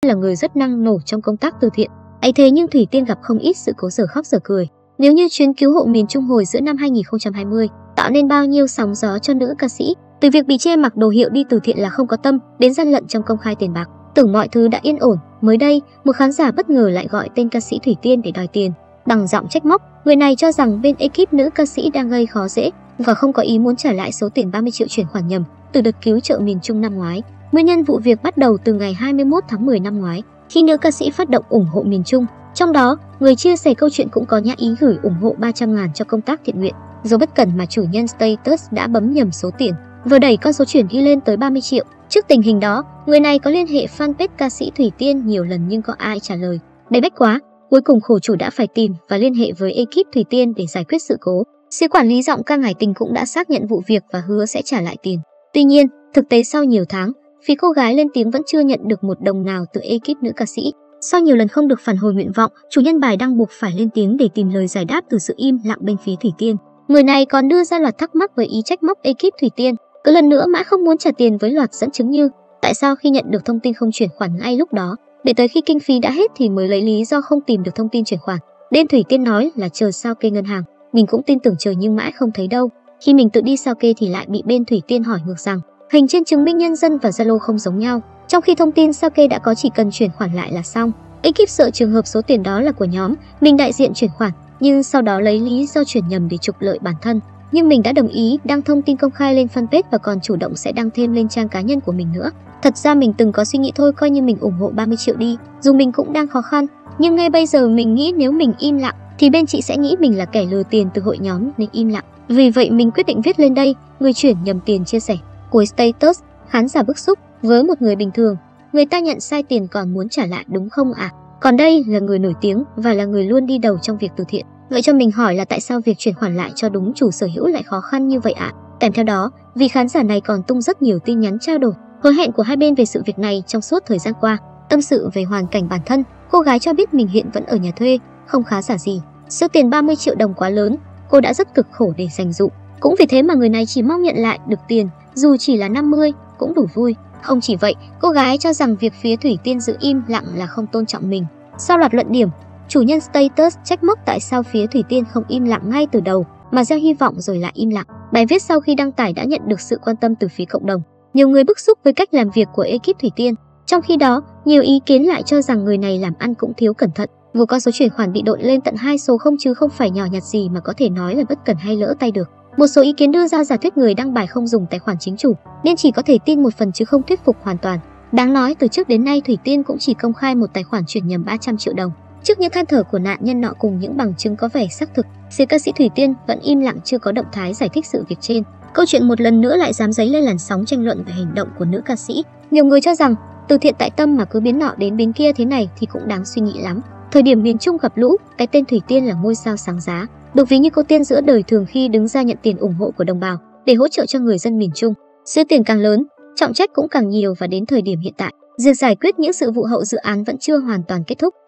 là người rất năng nổ trong công tác từ thiện. Ấy thế nhưng Thủy Tiên gặp không ít sự cố dở khóc dở cười. Nếu như chuyến cứu hộ miền Trung hồi giữa năm 2020 tạo nên bao nhiêu sóng gió cho nữ ca sĩ, từ việc bị chê mặc đồ hiệu đi từ thiện là không có tâm đến gian lận trong công khai tiền bạc, tưởng mọi thứ đã yên ổn, mới đây một khán giả bất ngờ lại gọi tên ca sĩ Thủy Tiên để đòi tiền. Bằng giọng trách móc, người này cho rằng bên ekip nữ ca sĩ đang gây khó dễ và không có ý muốn trả lại số tiền 30 triệu chuyển khoản nhầm từ đợt cứu trợ miền Trung năm ngoái. Nguyên nhân vụ việc bắt đầu từ ngày 21 tháng 10 năm ngoái, khi nữ ca sĩ phát động ủng hộ miền Trung. Trong đó, người chia sẻ câu chuyện cũng có nhã ý gửi ủng hộ 300.000 cho công tác thiện nguyện. Do bất cẩn mà chủ nhân status đã bấm nhầm số tiền, vừa đẩy con số chuyển ghi lên tới 30 triệu. Trước tình hình đó, người này có liên hệ fanpage ca sĩ Thủy Tiên nhiều lần nhưng có ai trả lời. Đầy bách quá, cuối cùng khổ chủ đã phải tìm và liên hệ với ekip Thủy Tiên để giải quyết sự cố. Sĩ quản lý giọng ca Ngải Tình cũng đã xác nhận vụ việc và hứa sẽ trả lại tiền. Tuy nhiên, thực tế sau nhiều tháng, phía cô gái lên tiếng vẫn chưa nhận được một đồng nào từ ekip nữ ca sĩ. Sau nhiều lần không được phản hồi nguyện vọng, chủ nhân bài đăng buộc phải lên tiếng để tìm lời giải đáp từ sự im lặng bên phía Thủy Tiên. Người này còn đưa ra loạt thắc mắc với ý trách móc ekip Thủy Tiên, cứ lần nữa mãi không muốn trả tiền với loạt dẫn chứng như tại sao khi nhận được thông tin không chuyển khoản ngay lúc đó, để tới khi kinh phí đã hết thì mới lấy lý do không tìm được thông tin chuyển khoản. Bên Thủy Tiên nói là chờ sao kê ngân hàng, mình cũng tin tưởng chờ nhưng mãi không thấy đâu. Khi mình tự đi sao kê thì lại bị bên Thủy Tiên hỏi ngược rằng hình trên chứng minh nhân dân và Zalo không giống nhau, trong khi thông tin sao kê đã có, chỉ cần chuyển khoản lại là xong. Ekip sợ trường hợp số tiền đó là của nhóm mình đại diện chuyển khoản, nhưng sau đó lấy lý do chuyển nhầm để trục lợi bản thân. Nhưng mình đã đồng ý đăng thông tin công khai lên fanpage và còn chủ động sẽ đăng thêm lên trang cá nhân của mình nữa. Thật ra mình từng có suy nghĩ thôi coi như mình ủng hộ 30 triệu đi, dù mình cũng đang khó khăn. Nhưng ngay bây giờ mình nghĩ nếu mình im lặng thì bên chị sẽ nghĩ mình là kẻ lừa tiền từ hội nhóm nên im lặng. Vì vậy mình quyết định viết lên đây, người chuyển nhầm tiền chia sẻ. Cuối status, khán giả bức xúc, với một người bình thường, người ta nhận sai tiền còn muốn trả lại đúng không ạ? Còn đây là người nổi tiếng và là người luôn đi đầu trong việc từ thiện. Vậy cho mình hỏi là tại sao việc chuyển khoản lại cho đúng chủ sở hữu lại khó khăn như vậy ạ? Kèm theo đó, vì khán giả này còn tung rất nhiều tin nhắn trao đổi, hứa hẹn của hai bên về sự việc này trong suốt thời gian qua. Tâm sự về hoàn cảnh bản thân, cô gái cho biết mình hiện vẫn ở nhà thuê, không khá giả gì. Số tiền 30 triệu đồng quá lớn, cô đã rất cực khổ để dành dụm. Cũng vì thế mà người này chỉ mong nhận lại được tiền, dù chỉ là 50 cũng đủ vui. Không chỉ vậy, cô gái cho rằng việc phía Thủy Tiên giữ im lặng là không tôn trọng mình. Sau loạt luận điểm, chủ nhân status trách móc tại sao phía Thủy Tiên không im lặng ngay từ đầu mà gieo hy vọng rồi lại im lặng. Bài viết sau khi đăng tải đã nhận được sự quan tâm từ phía cộng đồng. Nhiều người bức xúc với cách làm việc của ekip Thủy Tiên. Trong khi đó, nhiều ý kiến lại cho rằng người này làm ăn cũng thiếu cẩn thận. Vừa con số chuyển khoản bị đội lên tận 2 số không chứ không phải nhỏ nhặt gì mà có thể nói là bất cẩn hay lỡ tay được. Một số ý kiến đưa ra giả thuyết người đăng bài không dùng tài khoản chính chủ nên chỉ có thể tin một phần chứ không thuyết phục hoàn toàn. Đáng nói từ trước đến nay Thủy Tiên cũng chỉ công khai một tài khoản chuyển nhầm 300 triệu đồng. Trước những than thở của nạn nhân nọ cùng những bằng chứng có vẻ xác thực, phía ca sĩ Thủy Tiên vẫn im lặng chưa có động thái giải thích sự việc trên. Câu chuyện một lần nữa lại dám dấy lên làn sóng tranh luận về hành động của nữ ca sĩ. Nhiều người cho rằng từ thiện tại tâm mà cứ biến nọ đến biến kia thế này thì cũng đáng suy nghĩ lắm. Thời điểm miền Trung gặp lũ, cái tên Thủy Tiên là ngôi sao sáng giá, được ví như cô tiên giữa đời thường khi đứng ra nhận tiền ủng hộ của đồng bào để hỗ trợ cho người dân miền Trung. Số tiền càng lớn, trọng trách cũng càng nhiều và đến thời điểm hiện tại, việc giải quyết những sự vụ hậu dự án vẫn chưa hoàn toàn kết thúc.